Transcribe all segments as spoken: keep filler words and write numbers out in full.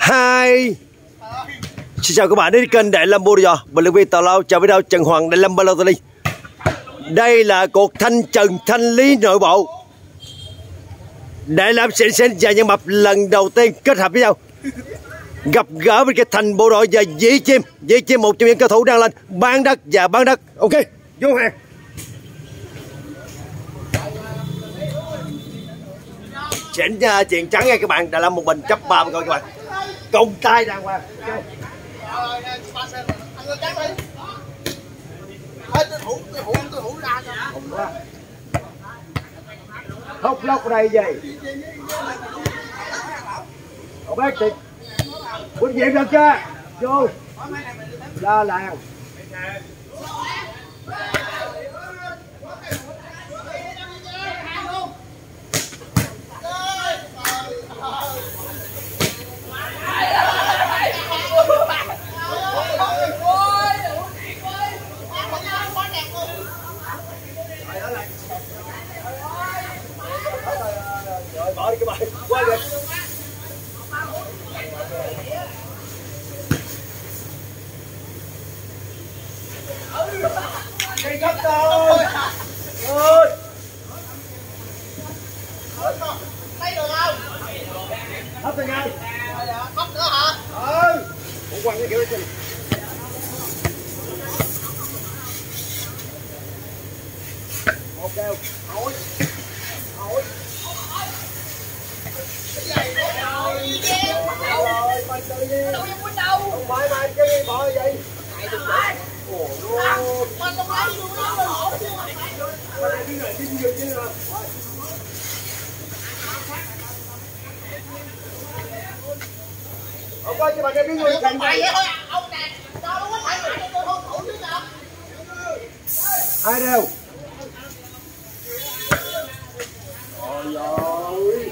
hai. Xin chào các bạn đến kênh Đại Lâm Bô Giờ. Mình là viên Tào Lao, chào video Trần Hoàng Đại Lâm Ba Lô Tây. Đây là cuộc thanh trừng thanh lý nội bộ. Đại Lâm Xịn Xịn và Nhân Mập lần đầu tiên kết hợp với nhau, gặp gỡ với cái thành bộ đội và Dĩ Chim. Dĩ Chim một trong những cầu thủ đang lên bán đất và bán đất. Ok, vô hàng. Chỉnh uh, chuyện trắng nha các bạn. Đại Lâm một bình chấp ba coi các bạn. Công tay đàng hoàng. Hốc lóc ở đây gì? Không biết thì quân diệm được chưa? Vô la làng. Bỏ đi các bạn, qua được. Cây gấp rồi. Ơi. Thấy được không? Hấp rồi ngay. Hấp nữa hả? Ừ. Ủa quăng cái kiểu gì? Ok. Ôi. Ôi. Không phải mày cái gì bỏ vậy? Ủa luôn. Mày không lấy luôn đó, mày hổ chứ. Mày lại đi rồi, đi nhiều chứ rồi. Ông coi cho bà cái biết người cạnh mày vậy thôi. Ông nè, cho nó có phải mày tôi không thủ chứ sao? Ai đâu? Ôi giời.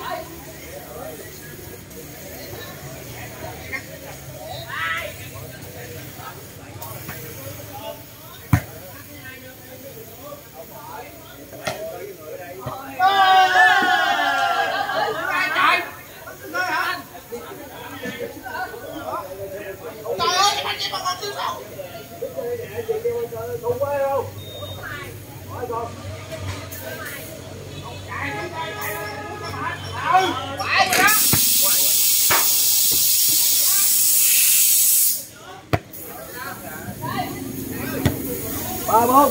Ba bốn.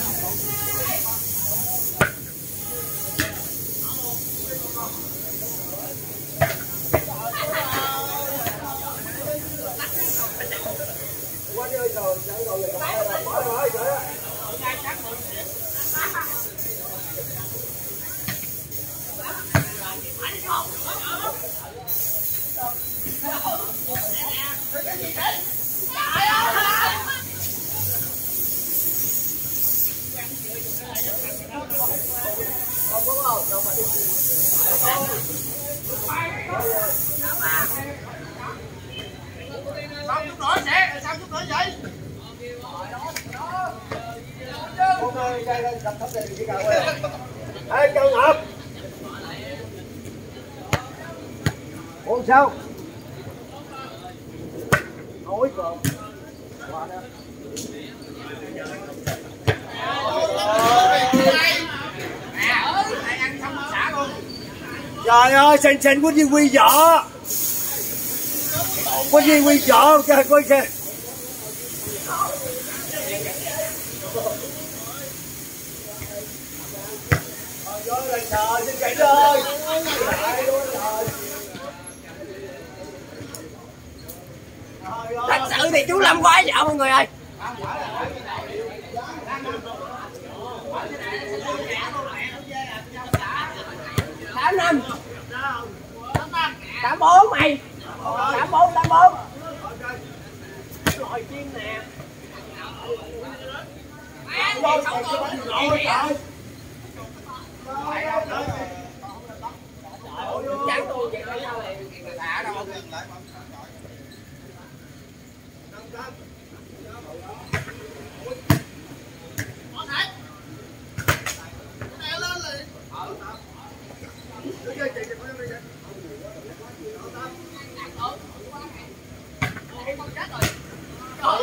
Qua đi ơi rồi, chạy rồi rồi, bỏ rồi, chạy rồi. Không có không? Đâu mà đi. Sao chút nữa sẽ? Sao chút nữa vậy? Con ơi, đây đây cầm thấp đây cái cầu ơi. Ê, Châu Ngọc. Ủa sao? Ôi còn. Qua đó. Trời ơi, xanh xanh có gì quy vợ. Có gì quy vợ kìa, coi kìa. Trời ơi, trời, xanh xanh ơi. Thật sự thì chú Lâm quá vợ mọi người ơi. Tám năm. Tám bốn mày. Tám bốn, tám bốn. Lòi chim nè. Rồi, trắng tôi vậy phải sao này lạ đâu.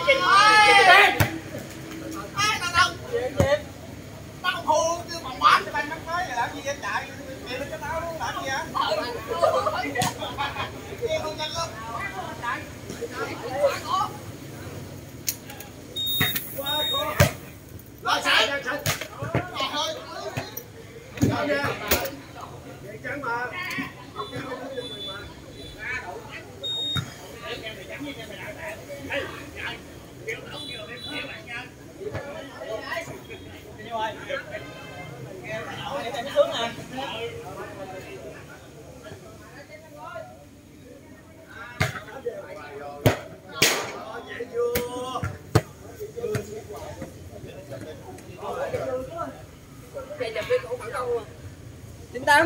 chín tám.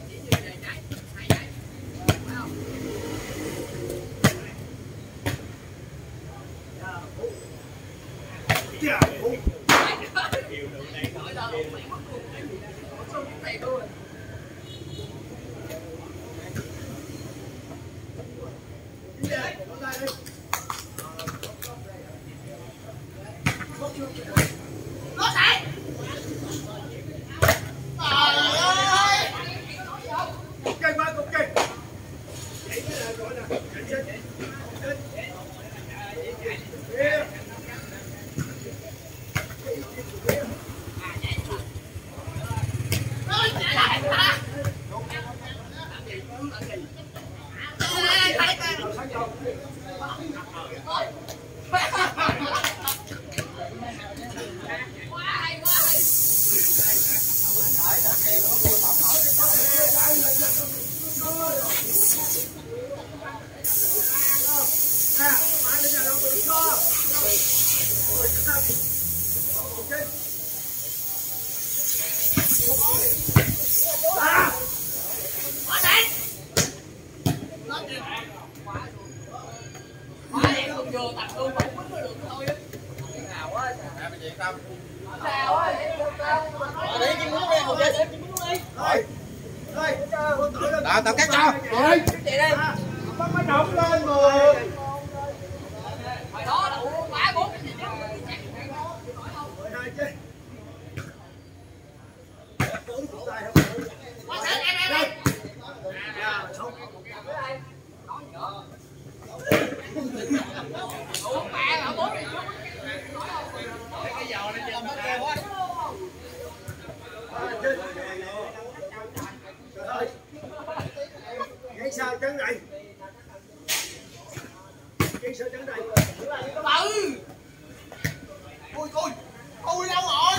Đó, tao cắt cho. Rồi. Bắt máy động lên rồi. Đó là ba bốn cái gì chứ. Cái sao trắng này. Cái sao trắng này. Ừ. Ôi coi. Ôi đâu rồi.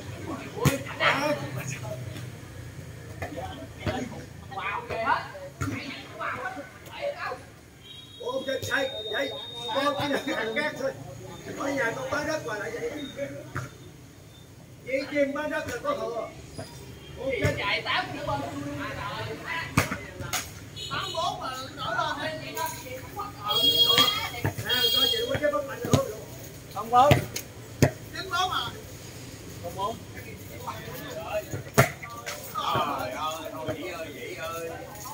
Ủa chết sai vậy. Con chỉ là cái hàng cát thôi. Ở nhà con bán đất mà lại vậy. Vậy chim bán đất là có thừa. Ủa chết Chạy tám nữa bên. Tám bốn mà nổi lên thì cho chị có cái bất mạnh được không? không bốn. Chín bốn à. Không bốn. Trời ơi, thôi chị ơi, chị ơi.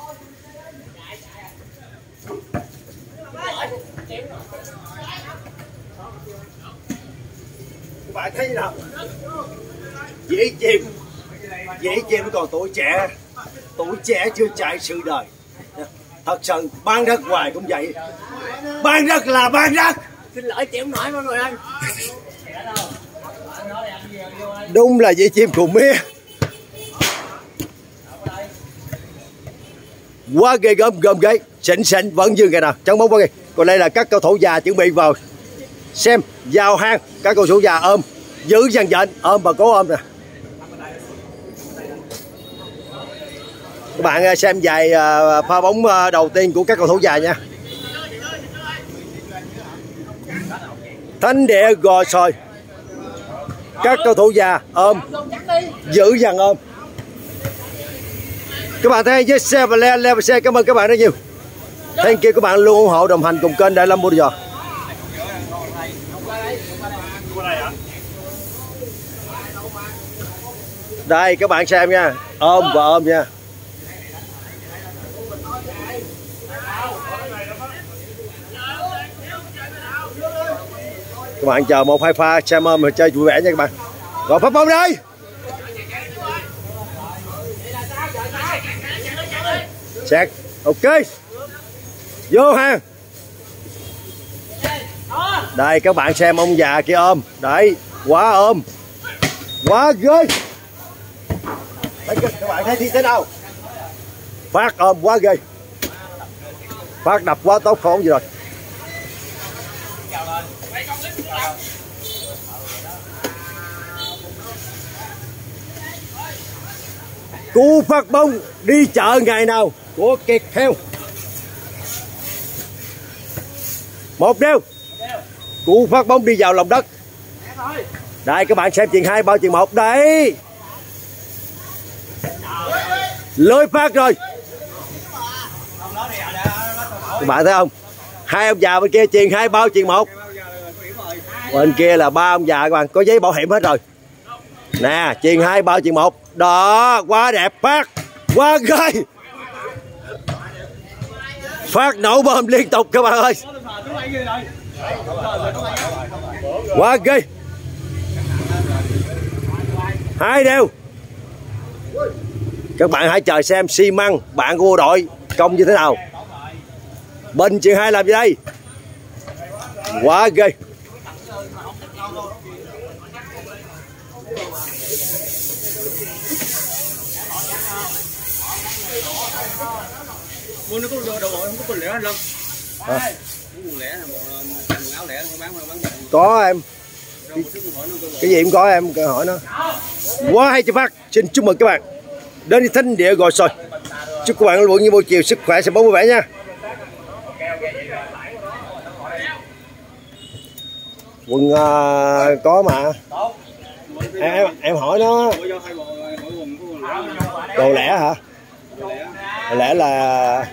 Các bạn thấy nào? Dễ chìm. Dễ chìm còn tuổi trẻ. Tuổi trẻ chưa trải sự đời. Thật sự bán đất hoài cũng vậy. Bán đất là bán đất. Xin lỗi chịu không nổi mọi người ơi. Đúng là dễ chim cùng mía. Quá ghê gớm gớm ghê. Xịn xịn vẫn như ngày nào. Chẳng bóng quá ghê. Còn đây là các cầu thủ già chuẩn bị vào xem vào hang. Các cầu thủ già ôm giữ dàn dện ôm và cố ôm nè. Các bạn xem vài pha bóng đầu tiên của các cầu thủ già nha. Thánh địa gò sồi. Các cầu thủ già ôm giữ dàn ôm. Các bạn thấy với xe và le le xe, cảm ơn các bạn rất nhiều. Thank you các bạn luôn ủng hộ đồng hành cùng kênh Đại Lâm Mua Giò. Đây các bạn xem nha, ôm và ôm nha. Các bạn chờ một hai pha xem ôm rồi chơi vui vẻ nha các bạn. Rồi phát bóng đây. Xét. Ok. Vô ha. Đây các bạn xem ông già kia ôm. Đấy, quá ôm. Quá ghê. Đấy, các bạn thấy thế nào? Phát ôm quá ghê. Phát đập quá tốt khổ gì rồi. Cú phát bóng đi chợ ngày nào của Kiệt Heo. Một đều. Cú phát bóng đi vào lòng đất. Đây các bạn xem chuyền hai bao chuyền một đấy. Lưới phát rồi. Các bạn thấy không? Hai ông già bên kia chuyền hai bao chuyền một. Bên kia là ba ông già các bạn, có giấy bảo hiểm hết rồi. Nè, chuyền hai bao chuyền một. Đó, quá đẹp Phát. Quá ghê. Phát nổ bơm liên tục các bạn ơi. Quá ghê. Hai đều. Các bạn hãy chờ xem xi măng bạn của bộ đội công như thế nào. Bình chuyền hai làm gì đây? Quá ghê. Nó có đồ bộ không có quần lẻ anh Lâm. À. Quần lẻ là quần áo lẻ không bán không bán. Có em. Cái, cái gì cũng có em hỏi nó. Quá hay cho Phát. Xin chúc mừng các bạn đến thánh địa Gò Sồi. Chúc các bạn luôn như buổi chiều sức khỏe sẽ bóng vui vẻ nha. Quần uh, có mà. Em, em em hỏi nó. Đồ lẻ hả? Đồ lẻ là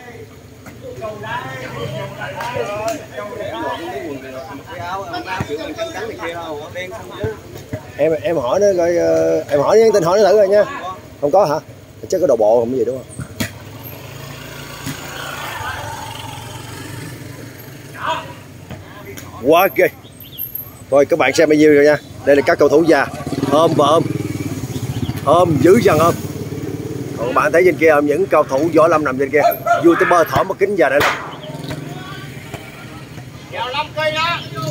em em hỏi nó coi, em hỏi nhắn tin hỏi nó thử rồi nha. Không có hả? Chắc có đồ bộ không cái gì đúng không? Quá ghê. Rồi các bạn xem bao nhiêu rồi nha. Đây là các cầu thủ già ôm và ôm, ôm dữ dằn ôm. Còn các bạn thấy trên kia những cầu thủ Võ Lâm nằm trên kia. YouTuber thỏ mắt kính già đây. Vào năm cây đó.